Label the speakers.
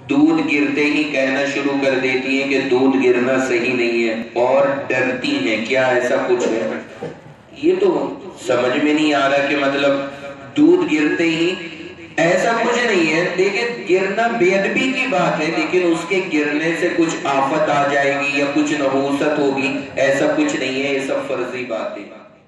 Speaker 1: दूध गिरते ही कहना शुरू कर देती हैं कि दूध गिरना सही नहीं है और डरती हैं। क्या ऐसा कुछ है? ये तो समझ में नहीं आ रहा कि मतलब दूध गिरते ही, ऐसा कुछ नहीं है। लेकिन गिरना बेअदबी की बात है, लेकिन उसके गिरने से कुछ आफत आ जाएगी या कुछ नहूसत होगी, ऐसा कुछ नहीं है। ये सब फर्जी बातें।